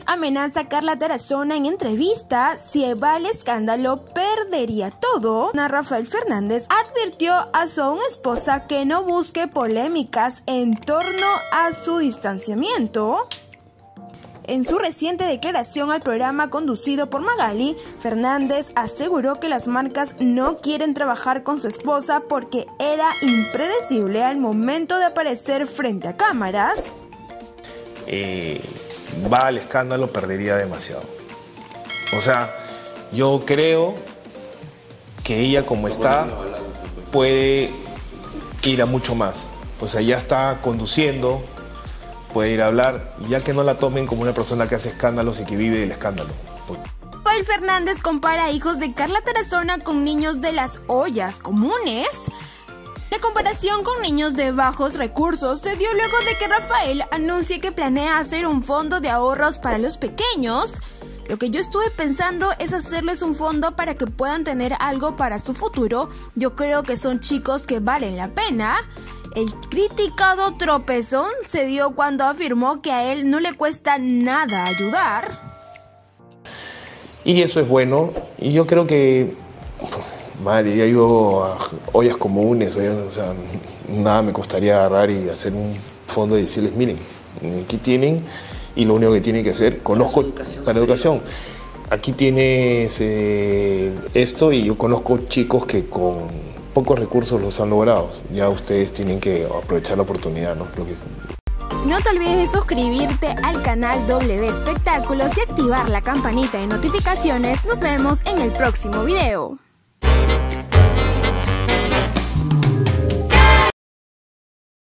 amenaza a Carla Tarazona en entrevista. Si va al escándalo, perdería todo. Rafael Fernández advirtió a su aún esposa que no busque polémicas en torno a su distanciamiento. En su reciente declaración al programa conducido por Magali, Fernández aseguró que las marcas no quieren trabajar con su esposa porque era impredecible al momento de aparecer frente a cámaras. Va al escándalo, perdería demasiado. O sea, yo creo que ella como está puede ir a mucho más. Pues ella está conduciendo, puede ir a hablar, ya que no la tomen como una persona que hace escándalos y que vive del escándalo. Rafael Fernández compara a hijos de Carla Tarazona con niños de las ollas comunes. La comparación con niños de bajos recursos se dio luego de que Rafael anuncie que planea hacer un fondo de ahorros para los pequeños. Lo que yo estuve pensando es hacerles un fondo para que puedan tener algo para su futuro. Yo creo que son chicos que valen la pena. El criticado tropezón se dio cuando afirmó que a él no le cuesta nada ayudar. Y eso es bueno. Y yo creo que, vale, yo ayudo a ollas comunes, o sea, nada me costaría agarrar y hacer un fondo y decirles, miren, aquí tienen, y lo único que tienen que hacer, conozco para educación. Aquí tienes esto, y yo conozco chicos que con pocos recursos los han logrado. Ya ustedes tienen que aprovechar la oportunidad, ¿no? No te olvides de suscribirte al canal W Espectáculos y activar la campanita de notificaciones. Nos vemos en el próximo video.